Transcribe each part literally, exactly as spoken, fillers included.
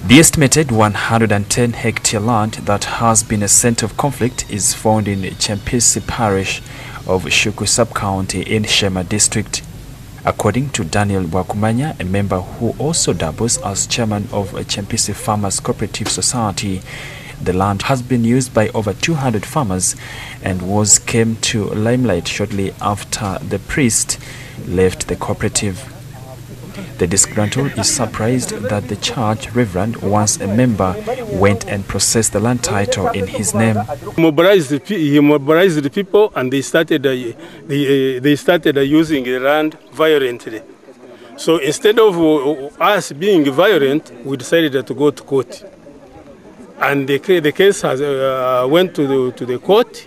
The estimated one hundred ten hectare land that has been a center of conflict is found in Chempisi Parish of Shuuku Sub-County in Sheema District. According to Daniel Wakumanya, a member who also doubles as chairman of Chempisi Farmers Cooperative Society, the land has been used by over two hundred farmers and was came to limelight shortly after the priest left the cooperative. The disgruntled is surprised that the church reverend, once a member, went and processed the land title in his name. He mobilized the, he mobilized the people, and they started, uh, they, uh, they started uh, using the land violently. So instead of uh, us being violent, we decided to go to court. And the, the case has, uh, went to the, to the court.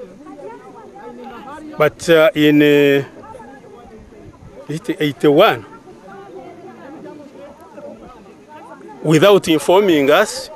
But uh, in uh, eighty-one, without informing us,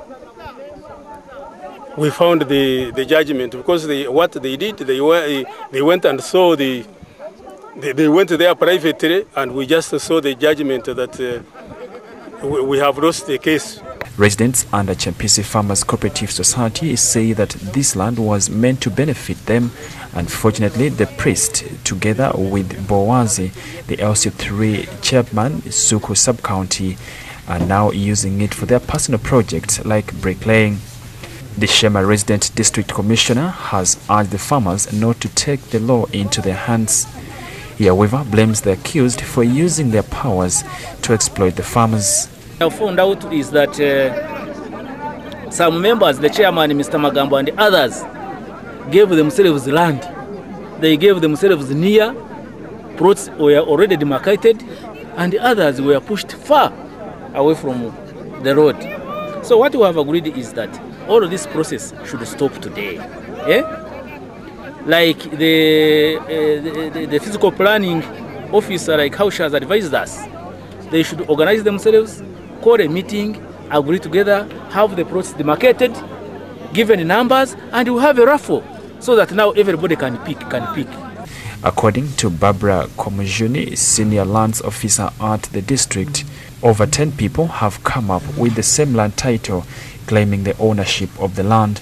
we found the, the judgment, because they, what they did, they, were, they went and saw the, they, they went there privately, and we just saw the judgment that uh, we, we have lost the case. Residents under Chempisi Farmers Cooperative Society say that this land was meant to benefit them. Unfortunately, the priest, together with Bowazi, the L C three chairman, Shuuku Sub-County, are now using it for their personal projects like bricklaying. The Sheema Resident District Commissioner has urged the farmers not to take the law into their hands. He, however, blames the accused for using their powers to exploit the farmers. I found out is that uh, some members, the chairman, Mister Magambo, and the others, gave themselves land. They gave themselves near, plots were already demarcated, and the others were pushed far away from the road. So what we have agreed is that all of this process should stop today. Eh? Like the, uh, the, the, the physical planning officer, like how she has advised us, they should organize themselves, call a meeting, agree together, have the plots demarcated, given the numbers, and we'll have a raffle so that now everybody can pick, can pick. According to Barbara Komujuni, senior lands officer at the district, over ten people have come up with the same land title, claiming the ownership of the land.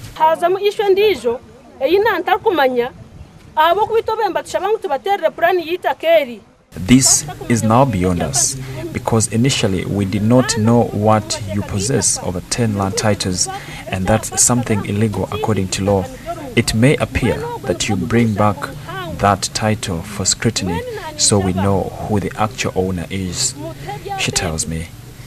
This is now beyond us, because initially we did not know what you possess over ten land titles, and that's something illegal according to law. It may appear that you bring back that title for scrutiny, so we know who the actual owner is, she tells me.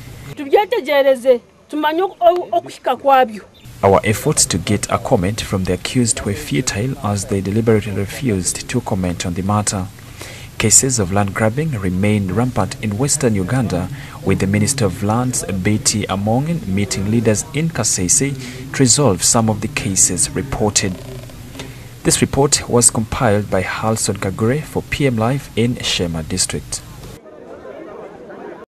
Our efforts to get a comment from the accused were futile, as they deliberately refused to comment on the matter. Cases of land grabbing remain rampant in western Uganda, with the Minister of Lands, Betty Amongen, meeting leaders in Kasese to resolve some of the cases reported. This report was compiled by Halson Kagure for Pmlive in Sheema District.